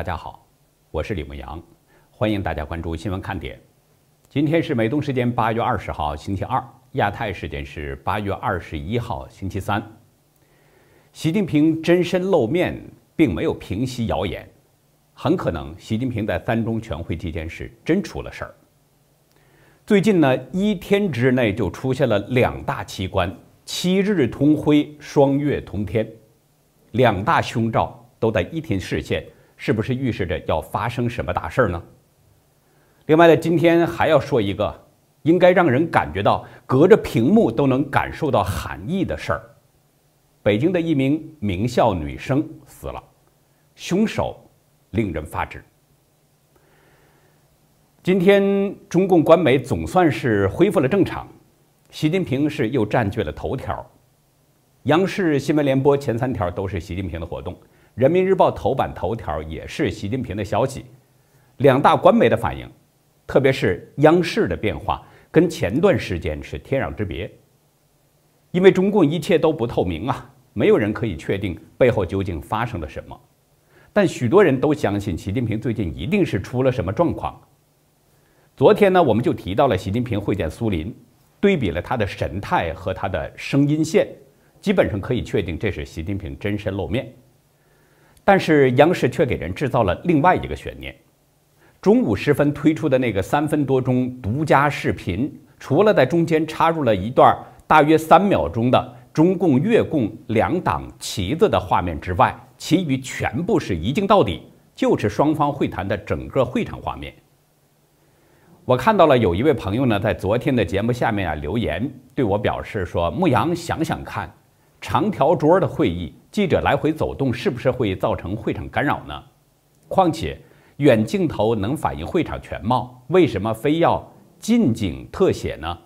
家好，我是李牧阳，欢迎大家关注新闻看点。今天是美东时间8月20号星期二，亚太时间是8月21号星期三。习近平真身露面，并没有平息谣言，很可能习近平在3中全会期间是真出了事儿。最近呢，1天之内就出现了2大奇观，7日同辉，双月同天，2大凶兆都在1天实现，是不是预示着要发生什么大事呢？另外呢，今天还要说一个应该让人感觉到隔着屏幕都能感受到寒意的事儿。北京的一名名校女生死了，凶手令人发指。今天中共官媒总算是恢复了正常，习近平是又占据了头条。央视新闻联播前3条都是习近平的活动，人民日报头版头条也是习近平的消息。2大官媒的反应，特别是央视的变化，跟前段时间是天壤之别。因为中共一切都不透明啊，没有人可以确定背后究竟发生了什么。但许多人都相信习近平最近一定是出了什么状况。昨天呢，我们就提到了习近平会见苏林，对比了他的神态和他的声音线，基本上可以确定这是习近平真身露面。但是央视却给人制造了另外一个悬念。中午时分推出的那个3分多钟独家视频，除了在中间插入了一段大约3秒钟的中共越共2党旗子的画面之外，其余全部是一镜到底，就是双方会谈的整个会场画面。我看到了有一位朋友呢，在昨天的节目下面留言，对我表示说：“牧阳，想想看，长条桌的会议，记者来回走动，是不是会造成会场干扰呢？况且远镜头能反映会场全貌，为什么非要近景特写呢？”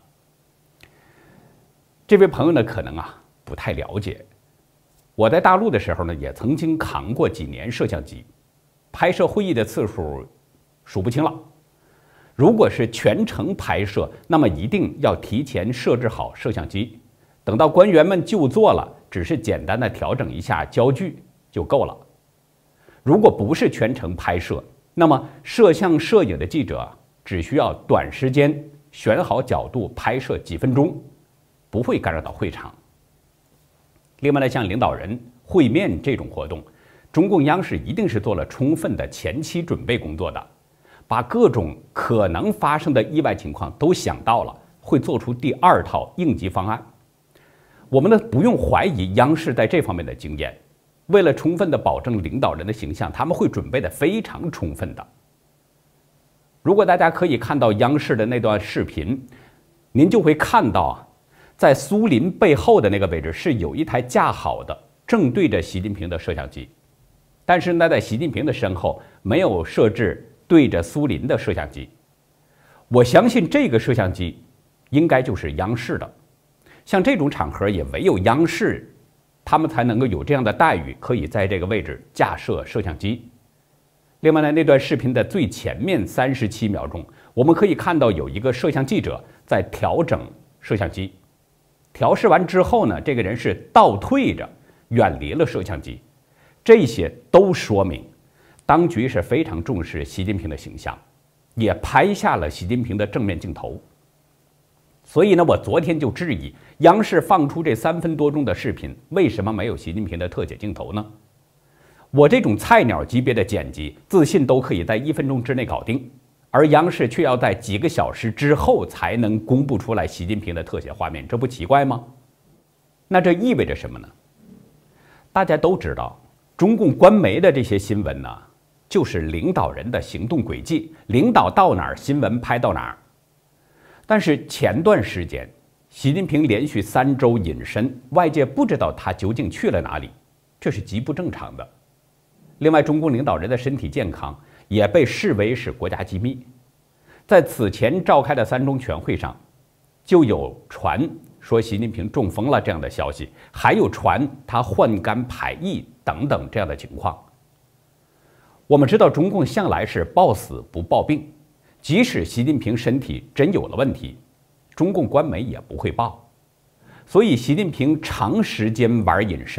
这位朋友呢，可能不太了解。我在大陆的时候呢，也曾经扛过几年摄像机，拍摄会议的次数数不清了。如果是全程拍摄，那么一定要提前设置好摄像机，等到官员们就座了，只是简单的调整一下焦距就够了。如果不是全程拍摄，那么摄像摄影的记者只需要短时间选好角度拍摄几分钟，不会干扰到会场。另外呢，像领导人会面这种活动，中共央视一定是做了充分的前期准备工作的，把各种可能发生的意外情况都想到了，会做出第2套应急方案。我们呢不用怀疑央视在这方面的经验，为了充分的保证领导人的形象，他们会准备的非常充分的。如果大家可以看到央视的那段视频，您就会看到在苏林背后的那个位置是有一台架好的正对着习近平的摄像机，但是呢，在习近平的身后没有设置对着苏林的摄像机。我相信这个摄像机应该就是央视的，像这种场合也唯有央视他们才能够有这样的待遇，可以在这个位置架设摄像机。另外呢，那段视频的最前面37秒钟，我们可以看到有一个摄像记者在调整摄像机，调试完之后呢，这个人是倒退着远离了摄像机。这些都说明当局是非常重视习近平的形象，也拍下了习近平的正面镜头。所以呢，我昨天就质疑央视放出这3分多钟的视频，为什么没有习近平的特写镜头呢？我这种菜鸟级别的剪辑，自信都可以在1分钟之内搞定，而央视却要在几个小时之后才能公布出来习近平的特写画面，这不奇怪吗？那这意味着什么呢？大家都知道，中共官媒的这些新闻呢，就是领导人的行动轨迹，领导到哪儿，新闻拍到哪儿。但是前段时间，习近平连续3周隐身，外界不知道他究竟去了哪里，这是极不正常的。另外，中共领导人的身体健康也被视为是国家机密。在此前召开的3中全会上，就有传说习近平中风了这样的消息，还有传他患肝排异等等这样的情况。我们知道中共向来是报死不报病，即使习近平身体真有了问题，中共官媒也不会报。所以习近平长时间玩隐身，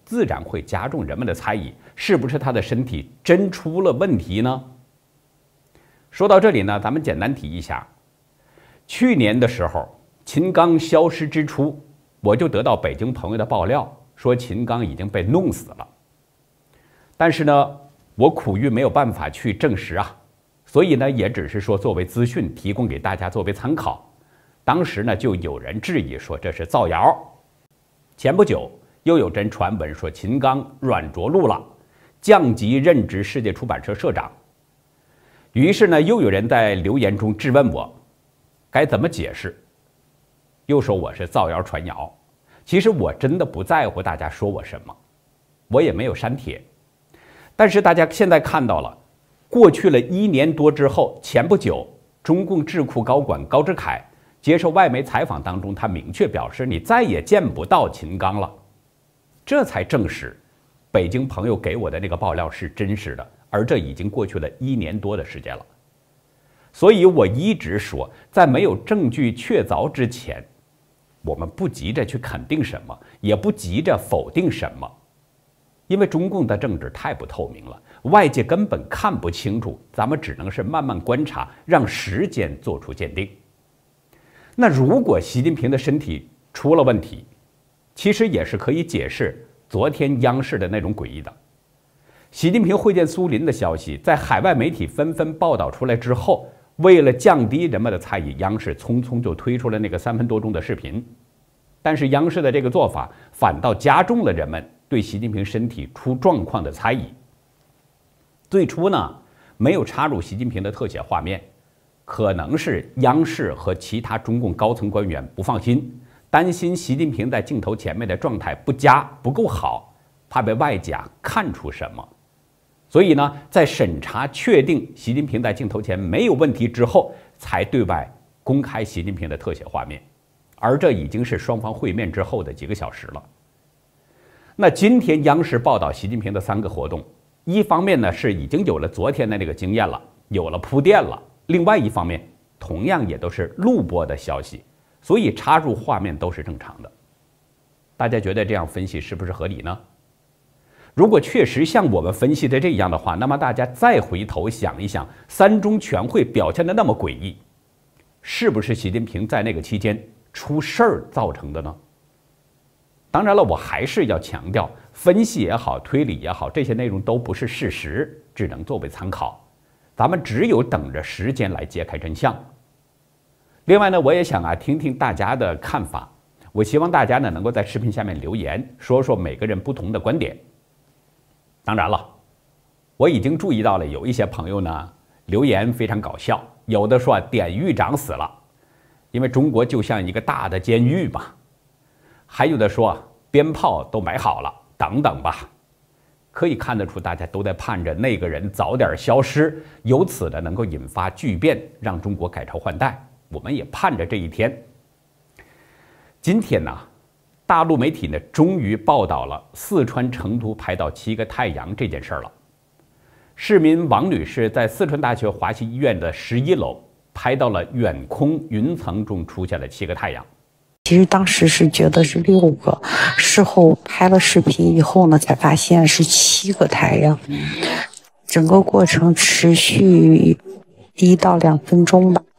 自然会加重人们的猜疑，是不是他的身体真出了问题呢？说到这里呢，咱们简单提一下，去年的时候，秦刚消失之初，我就得到北京朋友的爆料，说秦刚已经被弄死了。但是呢，我苦于没有办法去证实啊，所以呢，也只是说作为资讯提供给大家作为参考。当时呢，就有人质疑说这是造谣。前不久又有真传闻说秦刚软着陆了，降级任职世界出版社社长。于是呢，又有人在留言中质问我该怎么解释，又说我是造谣传谣。其实我真的不在乎大家说我什么，我也没有删帖。但是大家现在看到了，过去了1年多之后，前不久中共智库高管高志凯接受外媒采访当中，他明确表示你再也见不到秦刚了，这才证实北京朋友给我的那个爆料是真实的，而这已经过去了1年多的时间了。所以我一直说，在没有证据确凿之前，我们不急着去肯定什么，也不急着否定什么，因为中共的政治太不透明了，外界根本看不清楚，咱们只能是慢慢观察，让时间做出鉴定。那如果习近平的身体出了问题，其实也是可以解释昨天央视的那种诡异的。习近平会见苏林的消息在海外媒体纷纷报道出来之后，为了降低人们的猜疑，央视匆匆就推出了那个3分多钟的视频。但是央视的这个做法反倒加重了人们对习近平身体出状况的猜疑。最初呢，没有插入习近平的特写画面，可能是央视和其他中共高层官员不放心，担心习近平在镜头前面的状态不佳不够好，怕被外界看出什么。所以呢，在审查确定习近平在镜头前没有问题之后，才对外公开习近平的特写画面，而这已经是双方会面之后的几个小时了。那今天央视报道习近平的3个活动，一方面呢是已经有了昨天的那个经验了，有了铺垫了，另外一方面同样也都是录播的消息，所以插入画面都是正常的。大家觉得这样分析是不是合理呢？如果确实像我们分析的这样的话，那么大家再回头想一想，3中全会表现的那么诡异，是不是习近平在那个期间出事儿造成的呢？当然了，我还是要强调，分析也好，推理也好，这些内容都不是事实，只能作为参考。咱们只有等着时间来揭开真相。另外呢，我也想听听大家的看法。我希望大家呢能够在视频下面留言，说说每个人不同的观点。当然了，我已经注意到了有一些朋友呢留言非常搞笑，有的说典狱长死了，因为中国就像一个大的监狱嘛。还有的说鞭炮都买好了，等等吧。可以看得出，大家都在盼着那个人早点消失，由此呢能够引发巨变，让中国改朝换代。我们也盼着这一天。今天呢，大陆媒体呢终于报道了四川成都拍到7个太阳这件事了。市民王女士在四川大学华西医院的11楼拍到了远空云层中出现了7个太阳。 其实当时是觉得是6个，事后拍了视频以后呢，才发现是7个太阳。整个过程持续1到2分钟吧。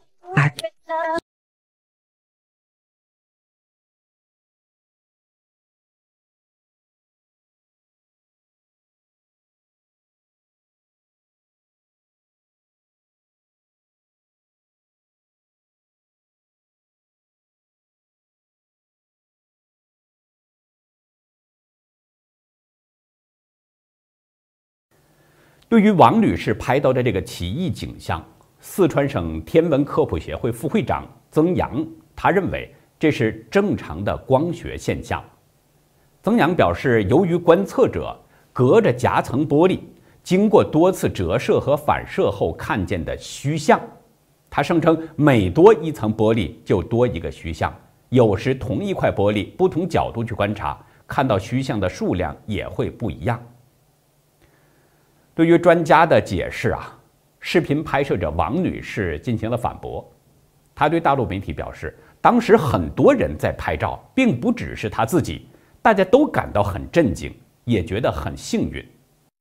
对于王女士拍到的这个奇异景象，四川省天文科普协会副会长曾阳，他认为这是正常的光学现象。曾阳表示，由于观测者隔着夹层玻璃，经过多次折射和反射后看见的虚像。他声称，每多一层玻璃就多一个虚像，有时同一块玻璃不同角度去观察，看到虚像的数量也会不一样。对于专家的解释视频拍摄者王女士进行了反驳。她对大陆媒体表示，当时很多人在拍照，并不只是她自己，大家都感到很震惊， 也觉得很幸运。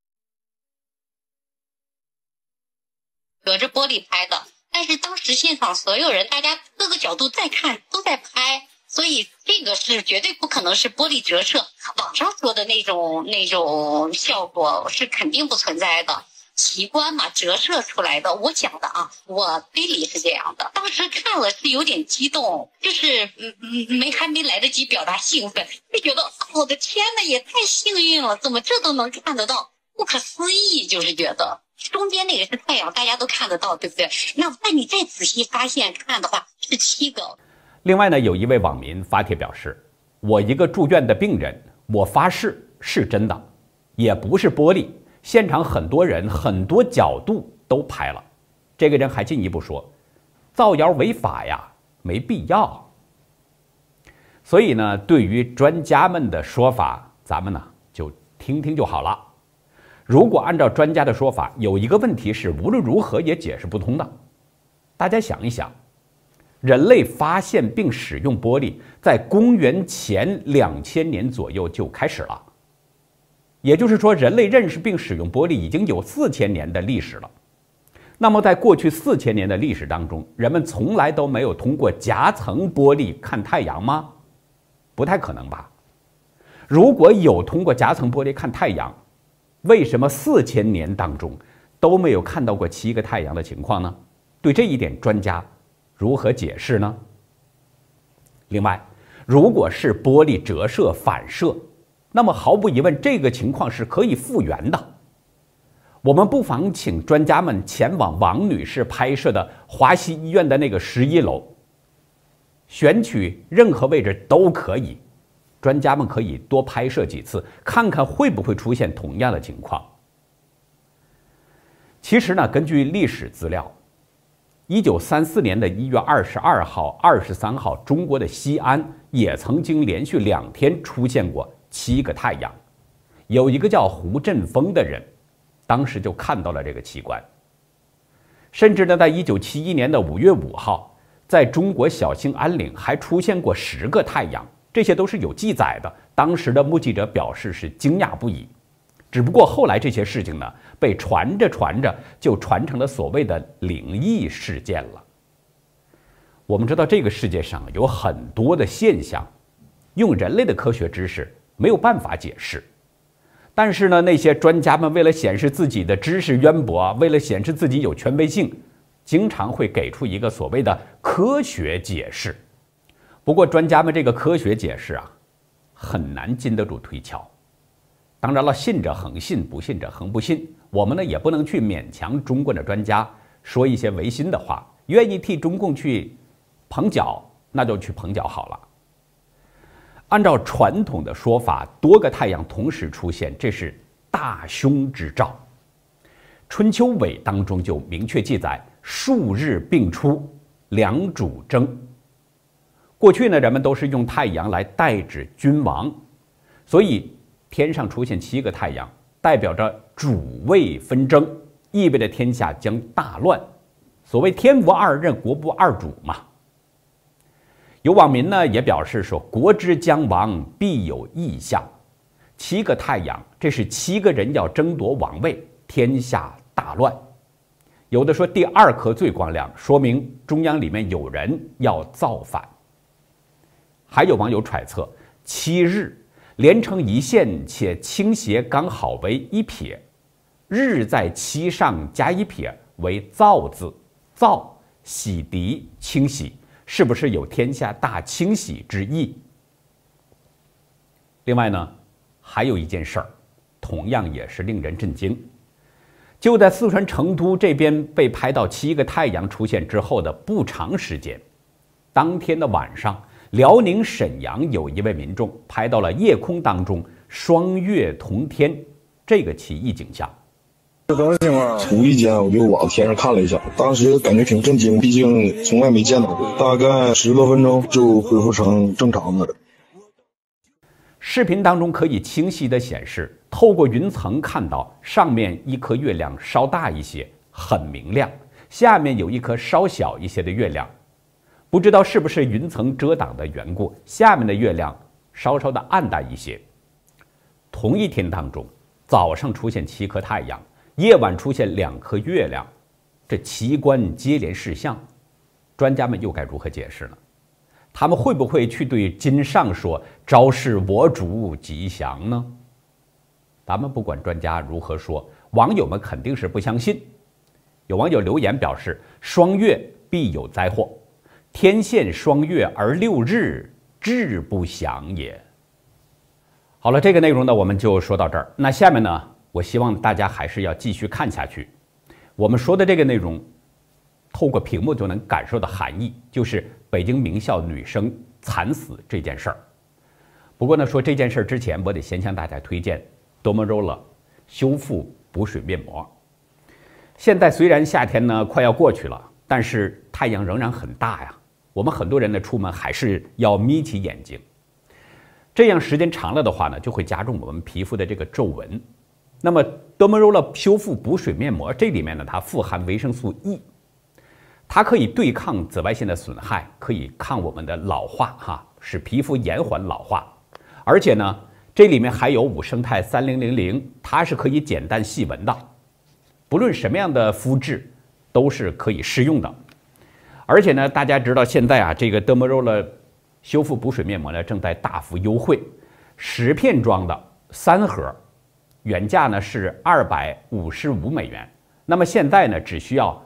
隔着玻璃拍的，但是当时现场所有人，大家各个角度在看，都在拍，所以这个是绝对不可能是玻璃折射。网上说的那种效果是肯定不存在的。奇观嘛，折射出来的。我讲的啊，我推理是这样的。当时看了是有点激动，就是还没来得及表达兴奋，就觉得我的天哪，也太幸运了，怎么这都能看得到，不可思议。就是觉得中间那个是太阳，大家都看得到，对不对？那你再仔细发现看的话，是7个。 另外呢，有一位网民发帖表示，我一个住院的病人，我发誓是真的，也不是玻璃。现场很多人很多角度都拍了。这个人还进一步说，造谣违法呀，没必要。所以呢，对于专家们的说法，咱们呢就听听就好了。如果按照专家的说法，有一个问题是无论如何也解释不通的。大家想一想，人类发现并使用玻璃在公元前2000年左右就开始了。也就是说，人类认识并使用玻璃已经有4000年的历史了。那么在过去4000年的历史当中，人们从来都没有通过夹层玻璃看太阳吗？不太可能吧。如果有通过夹层玻璃看太阳，为什么4000年当中都没有看到过7个太阳的情况呢？对这一点，专家如何解释呢？另外，如果是玻璃折射反射，那么毫无疑问，这个情况是可以复原的。我们不妨请专家们前往王女士拍摄的华西医院的那个11楼，选取任何位置都可以。专家们可以多拍摄几次，看看会不会出现同样的情况。其实呢，根据历史资料，1934年的1月22号、23号，中国的西安也曾经连续2天出现过7个太阳。有一个叫胡振峰的人，当时就看到了这个奇观。甚至呢，在1971年的5月5号，在中国小兴安岭还出现过10个太阳，这些都是有记载的。当时的目击者表示是惊讶不已。只不过后来这些事情呢，被传着就传成了所谓的灵异事件了。我们知道这个世界上有很多的现象，用人类的科学知识没有办法解释。但是呢，那些专家们为了显示自己的知识渊博，为了显示自己有权威性，经常会给出一个所谓的科学解释。不过专家们这个科学解释啊，很难经得住推敲。当然了，信者恒信，不信者恒不信。我们呢也不能去勉强中共的专家说一些违心的话，愿意替中共去捧脚，那就去捧脚好了。按照传统的说法，多个太阳同时出现，这是大凶之兆。春秋尾当中就明确记载，数日并出，两主争。过去呢，人们都是用太阳来代指君王，所以天上出现7个太阳，代表着主位纷争，意味着天下将大乱。所谓天无二任，国不二主嘛。有网民呢也表示说，国之将亡，必有异象。7个太阳，这是7个人要争夺王位，天下大乱。有的说第2颗最光亮，说明中央里面有人要造反。还有网友揣测，7日连成一线，且倾斜刚好为1撇，日在7上加1撇为造字，造洗涤清洗，是不是有天下大清洗之意？另外呢，还有一件事儿，同样也是令人震惊。就在四川成都这边被拍到7个太阳出现之后的不长时间，当天的晚上，辽宁沈阳有一位民众拍到了夜空当中双月同天这个奇异景象。 这种情况，无意间我就往天上看了一下，当时感觉挺震惊，毕竟从来没见到过。大概10多分钟就恢复成正常的。 视频当中可以清晰地显示，透过云层看到上面一颗月亮稍大一些，很明亮，下面有一颗稍小一些的月亮。不知道是不是云层遮挡的缘故，下面的月亮稍稍的暗淡一些。 同一天当中，早上出现7颗太阳，夜晚出现2颗月亮，这奇观接连事项，专家们又该如何解释呢？他们会不会去对金上说“昭示我主吉祥”呢？咱们不管专家如何说，网友们肯定是不相信。有网友留言表示：“双月必有灾祸，天现双月而6日，志不祥也。”好了，这个内容呢，我们就说到这儿。那下面呢，我希望大家还是要继续看下去。我们说的这个内容，透过屏幕就能感受的含义，就是北京名校女生惨死这件事儿。不过呢，说这件事儿之前，我得先向大家推荐 Dermaroller 修复补水面膜。现在虽然夏天呢快要过去了，但是太阳仍然很大呀。我们很多人呢出门还是要眯起眼睛，这样时间长了的话呢，就会加重我们皮肤的这个皱纹。那么 Dermaroller 修复补水面膜这里面呢，它富含维生素 E， 它可以对抗紫外线的损害，可以抗我们的老化使皮肤延缓老化。而且呢，这里面还有5胜肽3000，它是可以减淡细纹的。不论什么样的肤质都是可以适用的。而且呢，大家知道现在这个 Dermaroller 修复补水面膜呢正在大幅优惠，10片装的3盒，原价呢是255美元，那么现在呢只需要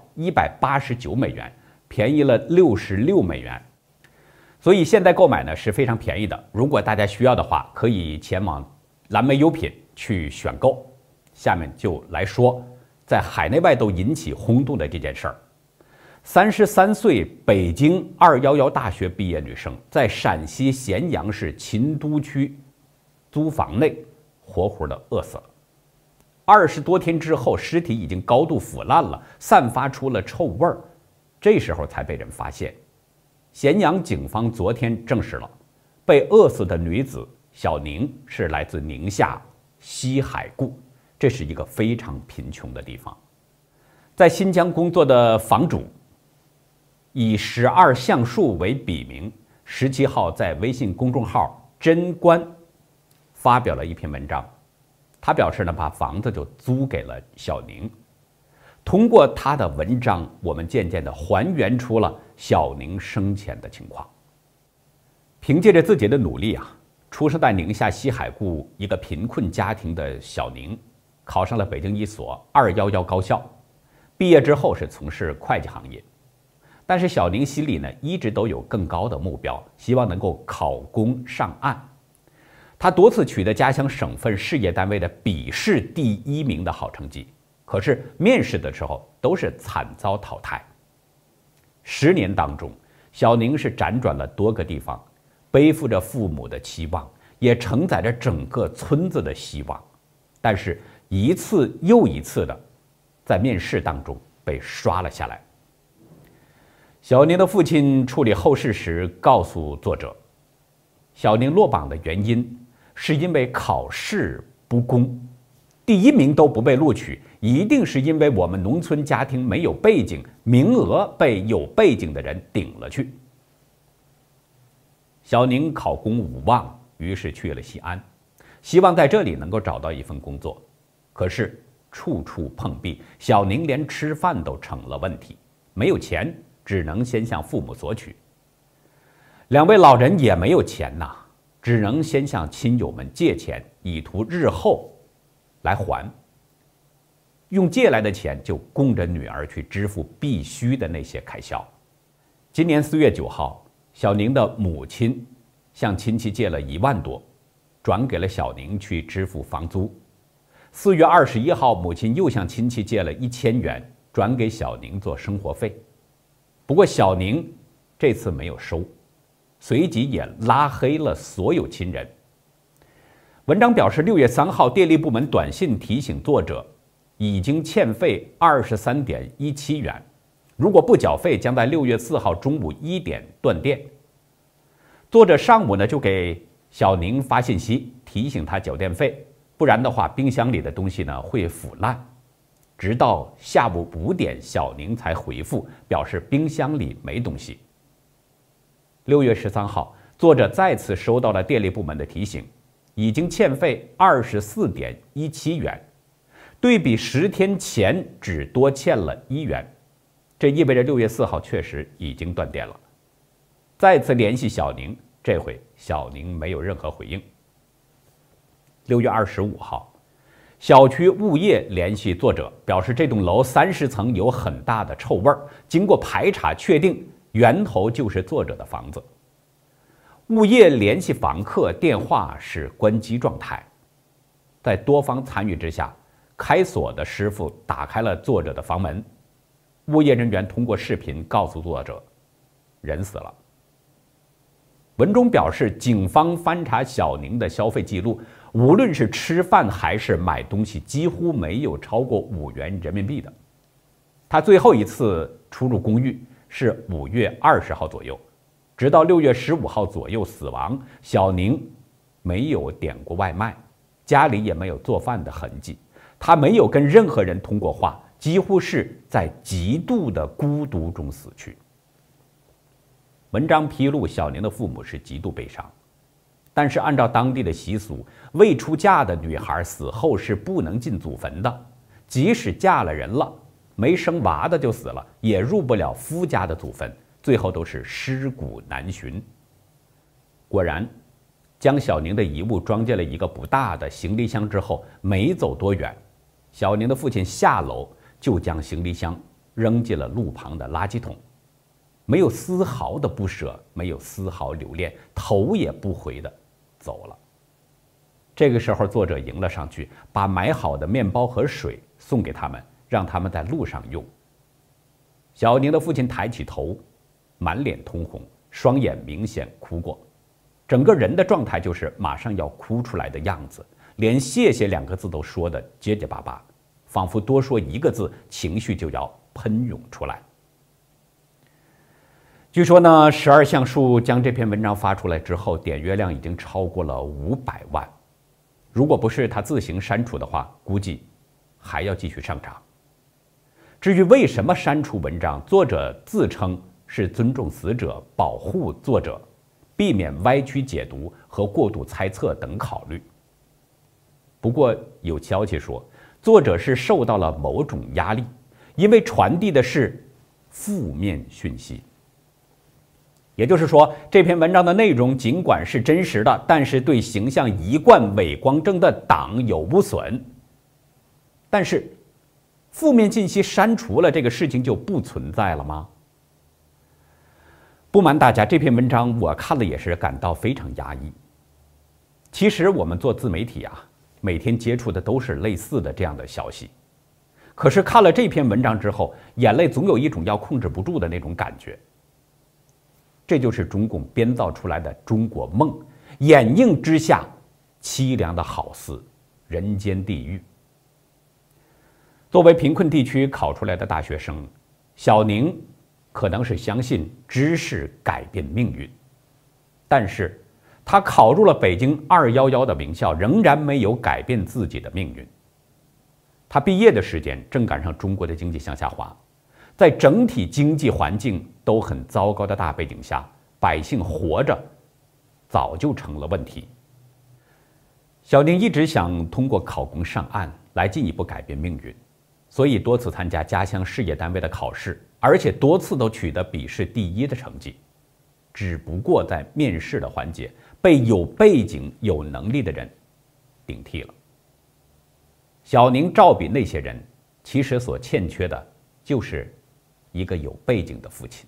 189美元，便宜了66美元。所以现在购买呢是非常便宜的。如果大家需要的话，可以前往蓝莓优品去选购。下面就来说在海内外都引起轰动的这件事儿。33岁北京211大学毕业女生在陕西咸阳市秦都区租房内活活的饿死了。20多天之后，尸体已经高度腐烂了，散发出了臭味儿，这时候才被人发现。咸阳警方昨天证实了，被饿死的女子小宁是来自宁夏西海固，这是一个非常贫穷的地方。在新疆工作的房主以12橡树为笔名，17号在微信公众号真观发表了一篇文章。他表示呢，把房子就租给了小宁。通过他的文章，我们渐渐地还原出了小宁生前的情况。凭借着自己的努力出生在宁夏西海固一个贫困家庭的小宁，考上了北京一所211高校，毕业之后是从事会计行业。但是小宁心里呢，一直都有更高的目标，希望能够考公上岸。他多次取得家乡省份事业单位的笔试第1名的好成绩，可是面试的时候都是惨遭淘汰。10年当中，小宁是辗转了多个地方，背负着父母的期望，也承载着整个村子的希望，但是一次又一次的在面试当中被刷了下来。小宁的父亲处理后事时告诉作者，小宁落榜的原因是因为考试不公，第1名都不被录取，一定是因为我们农村家庭没有背景，名额被有背景的人顶了去。小宁考公无望，于是去了西安，希望在这里能够找到一份工作。可是处处碰壁，小宁连吃饭都成了问题，没有钱，只能先向父母索取。2位老人也没有钱只能先向亲友们借钱，以图日后来还。用借来的钱就供着女儿去支付必须的那些开销。今年4月9号，小宁的母亲向亲戚借了1万多，转给了小宁去支付房租。4月21号，母亲又向亲戚借了1000元，转给小宁做生活费。不过小宁这次没有收，随即也拉黑了所有亲人。文章表示，6月3号，电力部门短信提醒作者，已经欠费23.17元，如果不缴费，将在6月4号中午1点断电。作者上午呢就给小宁发信息提醒他缴电费，不然的话冰箱里的东西呢会腐烂。直到下午5点，小宁才回复表示冰箱里没东西。6月13号，作者再次收到了电力部门的提醒， 已经欠费24.17元，对比10天前只多欠了1元，这意味着6月4号确实已经断电了。再次联系小宁，这回小宁没有任何回应。6月25号，小区物业联系作者，表示这栋楼30层有很大的臭味儿，经过排查确定源头就是作者的房子。物业联系房客，电话是关机状态。在多方参与之下，开锁的师傅打开了作者的房门，物业人员通过视频告诉作者，人死了。文中表示，警方翻查小宁的消费记录，无论是吃饭还是买东西，几乎没有超过5元人民币的。他最后一次出入公寓是5月20号左右，直到6月15号左右死亡，小宁没有点过外卖，家里也没有做饭的痕迹，他没有跟任何人通过话，几乎是在极度的孤独中死去。文章披露，小宁的父母是极度悲伤，但是按照当地的习俗，未出嫁的女孩死后是不能进祖坟的，即使嫁了人了，没生娃的就死了，也入不了夫家的祖坟，最后都是尸骨难寻。果然，将小宁的遗物装进了一个不大的行李箱之后，没走多远，小宁的父亲下楼就将行李箱扔进了路旁的垃圾桶，没有丝毫的不舍，没有丝毫留恋，头也不回的走了。这个时候，作者迎了上去，把买好的面包和水送给他们，让他们在路上用。小宁的父亲抬起头，满脸通红，双眼明显哭过，整个人的状态就是马上要哭出来的样子，连谢谢2个字都说得结结巴巴，仿佛多说1个字，情绪就要喷涌出来。据说呢，12橡树将这篇文章发出来之后，点阅量已经超过了500万。如果不是他自行删除的话，估计还要继续上涨。至于为什么删除文章，作者自称是尊重死者、保护作者，避免歪曲解读和过度猜测等考虑。不过有消息说，作者是受到了某种压力，因为传递的是负面讯息。也就是说，这篇文章的内容尽管是真实的，但是对形象一贯伪光正的党有污损。但是，负面信息删除了，这个事情就不存在了吗？不瞒大家，这篇文章我看了也是感到非常压抑。其实我们做自媒体啊，每天接触的都是类似的这样的消息，可是看了这篇文章之后，眼泪总有一种要控制不住的那种感觉。这就是中共编造出来的中国梦，掩映之下凄凉的好似人间地狱。作为贫困地区考出来的大学生，小宁可能是相信知识改变命运，但是他考入了北京211的名校，仍然没有改变自己的命运。他毕业的时间正赶上中国的经济向下滑，在整体经济环境都很糟糕的大背景下，百姓活着早就成了问题。小宁一直想通过考公上岸来进一步改变命运，所以多次参加家乡事业单位的考试，而且多次都取得笔试第1的成绩。只不过在面试的环节被有背景、有能力的人顶替了。小宁照比那些人，其实所欠缺的就是一个有背景的父亲。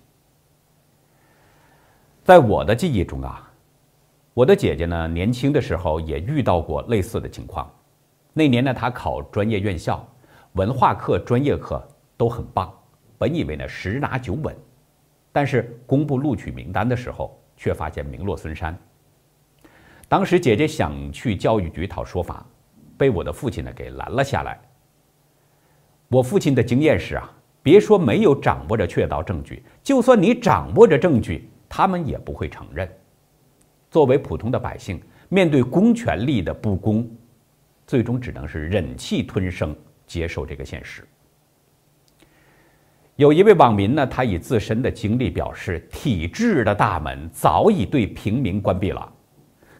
在我的记忆中啊，我的姐姐呢，年轻的时候也遇到过类似的情况。那年呢，她考专业院校，文化课、专业课都很棒，本以为呢10拿9稳，但是公布录取名单的时候，却发现名落孙山。当时姐姐想去教育局讨说法，被我的父亲呢给拦了下来。我父亲的经验是啊，别说没有掌握着确凿证据，就算你掌握着证据，他们也不会承认。作为普通的百姓，面对公权力的不公，最终只能是忍气吞声，接受这个现实。有一位网民呢，他以自身的经历表示，体制的大门早已对平民关闭了，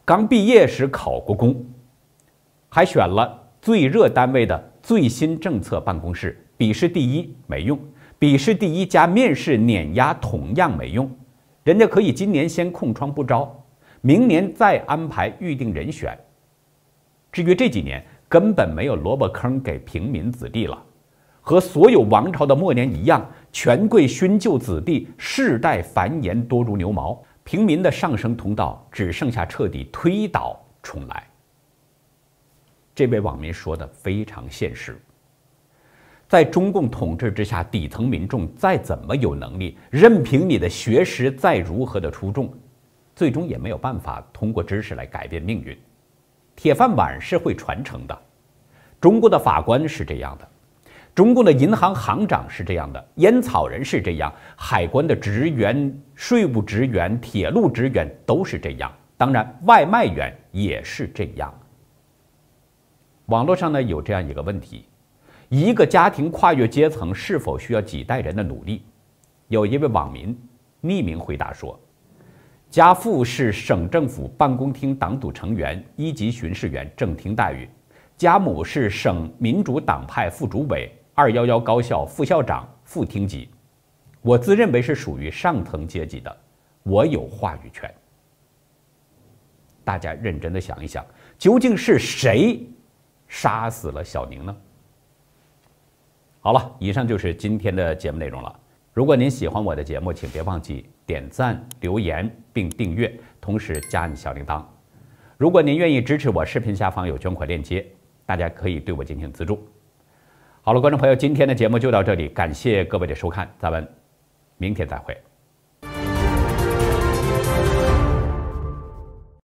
刚毕业时考过公，还选了最热单位的最新政策办公室，笔试第一没用，笔试第一加面试碾压同样没用，人家可以今年先空窗不招，明年再安排预定人选。至于这几年根本没有萝卜坑给平民子弟了，和所有王朝的末年一样，权贵勋旧子弟世代繁衍，多如牛毛，平民的上升通道只剩下彻底推倒重来。这位网民说的非常现实，在中共统治之下，底层民众再怎么有能力，任凭你的学识再如何的出众，最终也没有办法通过知识来改变命运。铁饭碗是会传承的，中国的法官是这样的，中共的银行行长是这样的，烟草人是这样，海关的职员、税务职员、铁路职员都是这样，当然外卖员也是这样。网络上呢有这样一个问题，一个家庭跨越阶层是否需要几代人的努力？有一位网民匿名回答说，家父是省政府办公厅党组成员、一级巡视员，正厅待遇；家母是省民主党派副主委、211高校副校长，副厅级。我自认为是属于上层阶级的，我有话语权。大家认真的想一想，究竟是谁杀死了小宁呢？好了，以上就是今天的节目内容了。如果您喜欢我的节目，请别忘记点赞、留言并订阅，同时加按小铃铛。如果您愿意支持我，视频下方有捐款链接，大家可以对我进行资助。好了，观众朋友，今天的节目就到这里，感谢各位的收看，咱们明天再会。